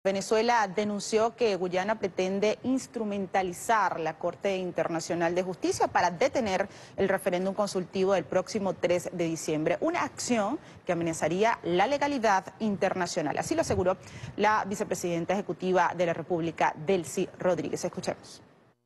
Venezuela denunció que Guyana pretende instrumentalizar la Corte Internacional de Justicia para detener el referéndum consultivo del próximo 3 de diciembre, una acción que amenazaría la legalidad internacional. Así lo aseguró la vicepresidenta ejecutiva de la República, Delcy Rodríguez. Escuchemos.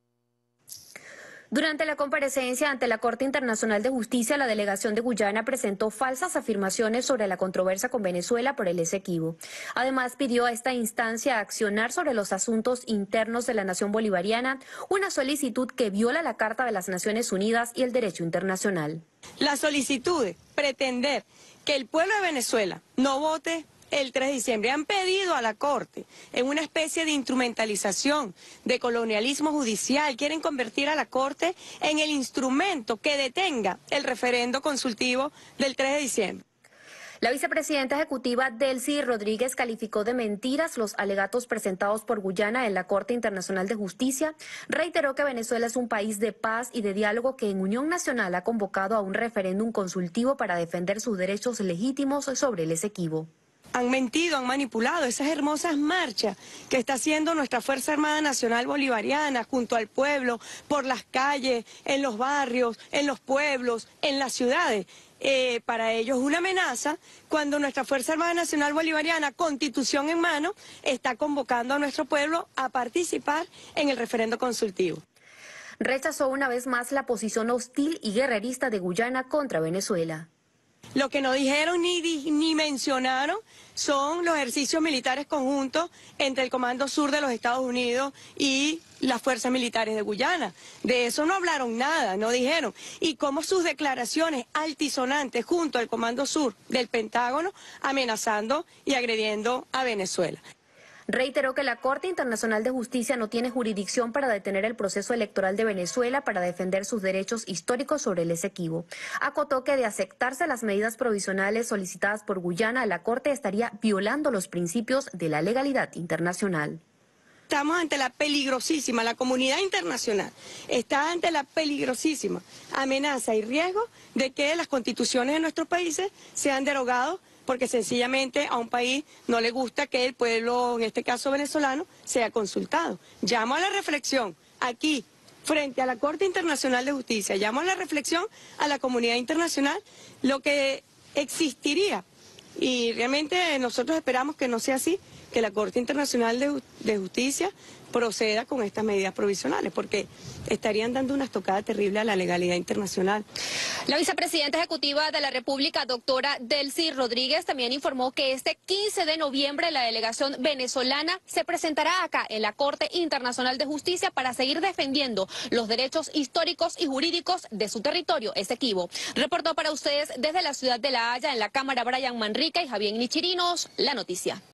Durante la comparecencia ante la Corte Internacional de Justicia, la delegación de Guyana presentó falsas afirmaciones sobre la controversia con Venezuela por el Esequibo. Además, pidió a esta instancia accionar sobre los asuntos internos de la nación bolivariana, una solicitud que viola la Carta de las Naciones Unidas y el derecho internacional. La solicitud de pretender que el pueblo de Venezuela no vote el 3 de diciembre. Han pedido a la Corte en una especie de instrumentalización, de colonialismo judicial. Quieren convertir a la Corte en el instrumento que detenga el referendo consultivo del 3 de diciembre. La vicepresidenta ejecutiva Delcy Rodríguez calificó de mentiras los alegatos presentados por Guyana en la Corte Internacional de Justicia. Reiteró que Venezuela es un país de paz y de diálogo que en unión nacional ha convocado a un referéndum consultivo para defender sus derechos legítimos sobre el Esequibo. Han mentido, han manipulado esas hermosas marchas que está haciendo nuestra Fuerza Armada Nacional Bolivariana junto al pueblo, por las calles, en los barrios, en los pueblos, en las ciudades. Para ellos es una amenaza cuando nuestra Fuerza Armada Nacional Bolivariana, Constitución en mano, está convocando a nuestro pueblo a participar en el referendo consultivo. Rechazó una vez más la posición hostil y guerrerista de Guyana contra Venezuela. Lo que no dijeron ni mencionaron son los ejercicios militares conjuntos entre el Comando Sur de los Estados Unidos y las fuerzas militares de Guyana. De eso no hablaron nada, no dijeron. Y cómo sus declaraciones altisonantes junto al Comando Sur del Pentágono amenazando y agrediendo a Venezuela. Reiteró que la Corte Internacional de Justicia no tiene jurisdicción para detener el proceso electoral de Venezuela para defender sus derechos históricos sobre el Esequibo. Acotó que de aceptarse las medidas provisionales solicitadas por Guyana, la Corte estaría violando los principios de la legalidad internacional. Estamos ante la peligrosísima, la comunidad internacional está ante la peligrosísima amenaza y riesgo de que las constituciones de nuestros países sean derogadas porque sencillamente a un país no le gusta que el pueblo, en este caso venezolano, sea consultado. Llamo a la reflexión aquí, frente a la Corte Internacional de Justicia, llamo a la reflexión a la comunidad internacional lo que existiría. Y realmente nosotros esperamos que no sea así, que la Corte Internacional de Justicia proceda con estas medidas provisionales, porque estarían dando una estocada terrible a la legalidad internacional. La vicepresidenta ejecutiva de la República, doctora Delcy Rodríguez, también informó que este 15 de noviembre la delegación venezolana se presentará acá en la Corte Internacional de Justicia para seguir defendiendo los derechos históricos y jurídicos de su territorio Esequibo. Reportó para ustedes desde la ciudad de La Haya, en la Cámara, Brian Manrique y Javier Nichirinos, La Noticia.